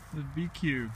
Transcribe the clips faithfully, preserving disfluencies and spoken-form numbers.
The B Q.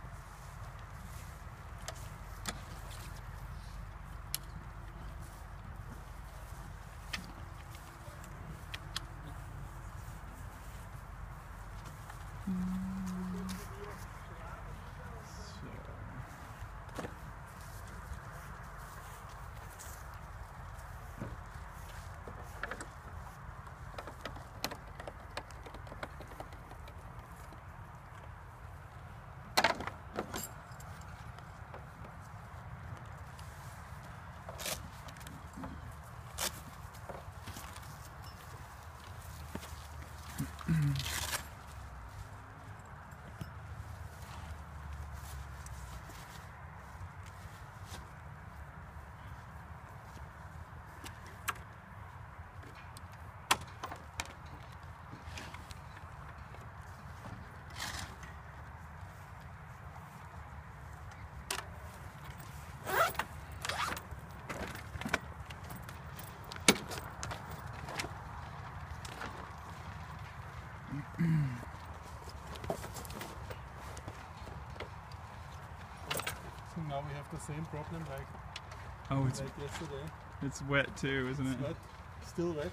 So now we have the same problem like, Oh, it's like yesterday. it's wet too, isn't It's it? wet, still wet.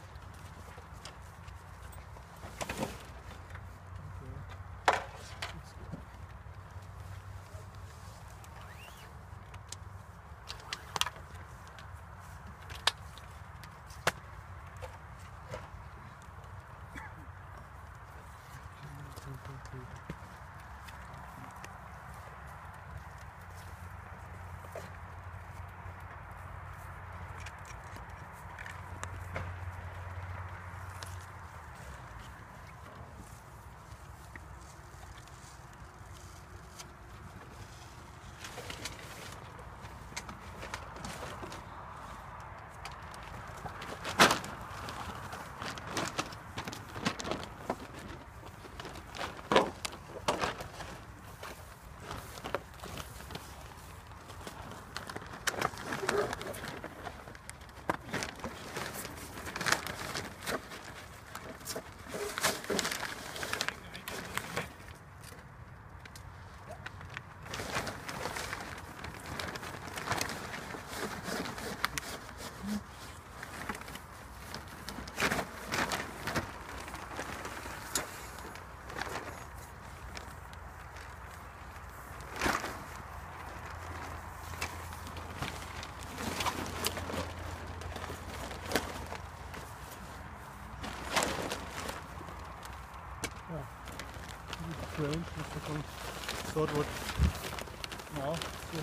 Strange, I thought what now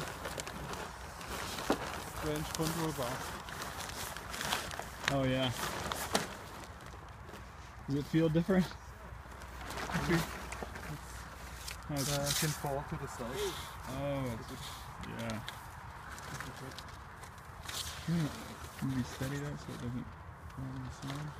the strange control bar. Oh yeah. Does it feel different? Uh, I can fall to the side. Oh, yeah. Can you steady that so it doesn't fall on the side?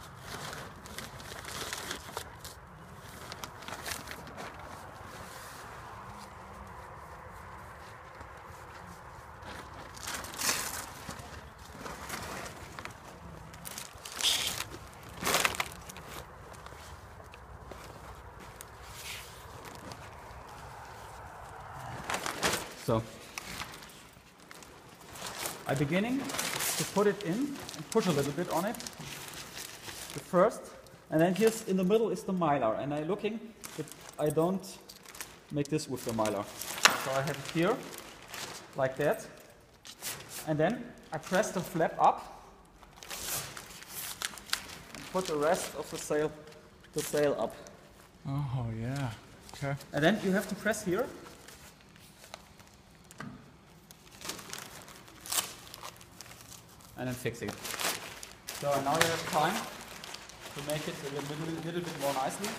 So, I'm beginning to put it in and push a little bit on it, the first, and then here's in the middle is the mylar, and I'm looking that I don't make this with the mylar. So I have it here, like that, and then I press the flap up and put the rest of the sail, the sail up. Oh yeah. Okay. And then you have to press here. And then fix it. So now you have time to make it a little, little bit more nicely.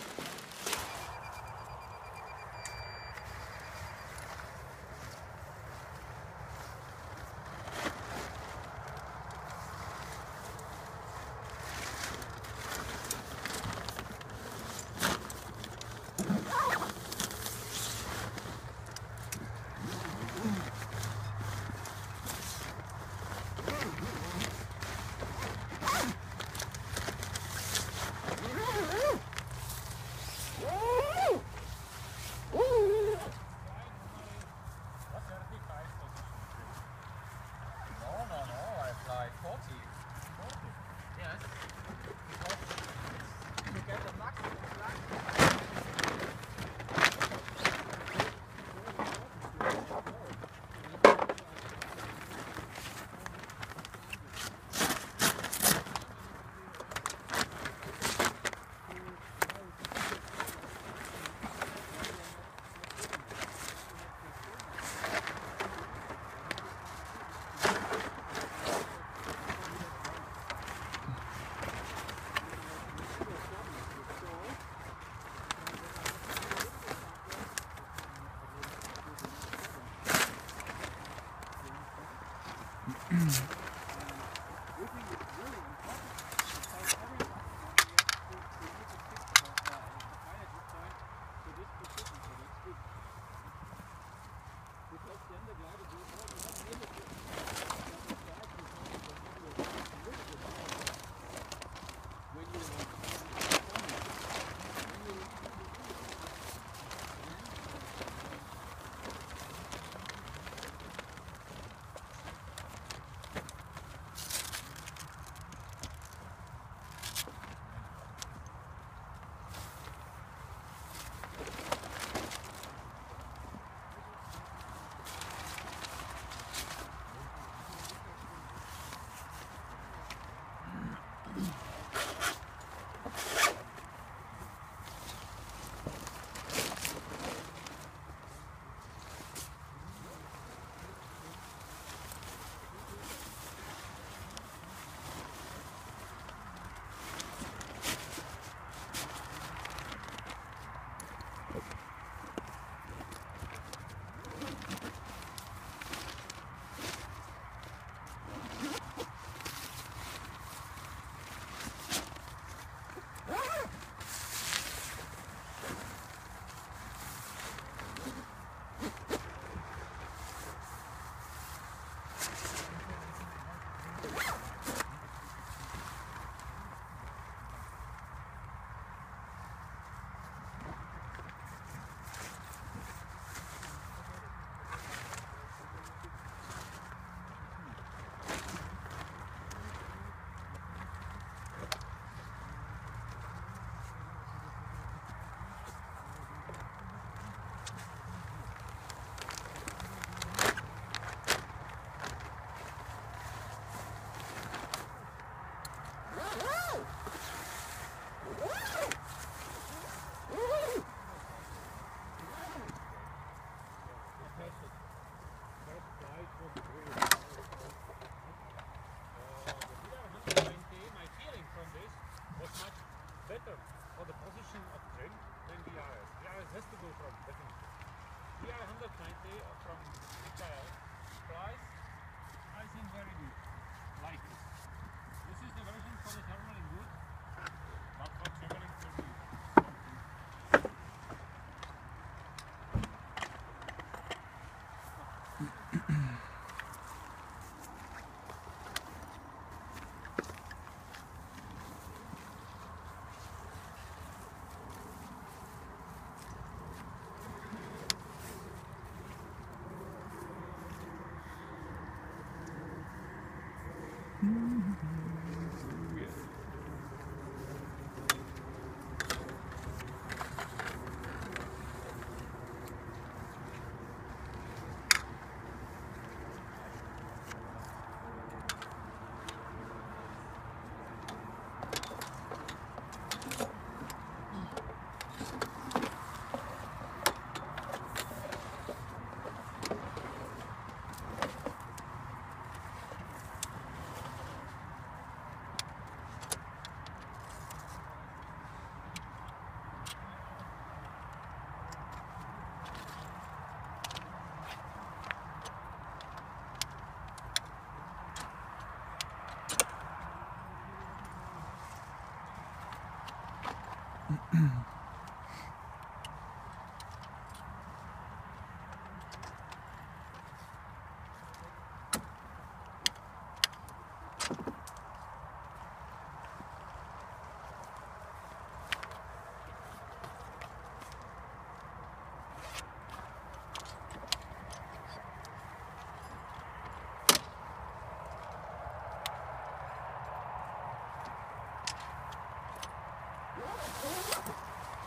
Yeah.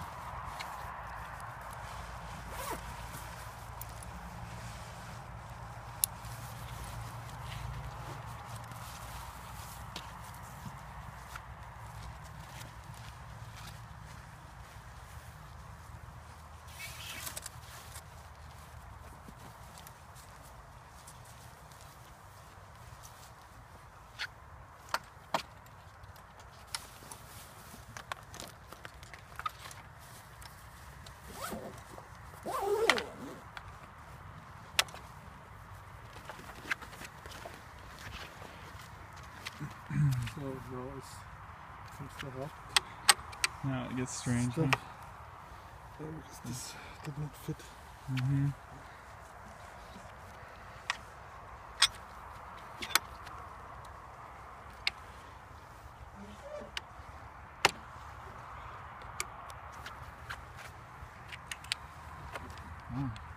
Now it's comes the rot. Now it gets strange. Stuff. Huh? Yeah, because this did not fit. Mm-hmm. Oh.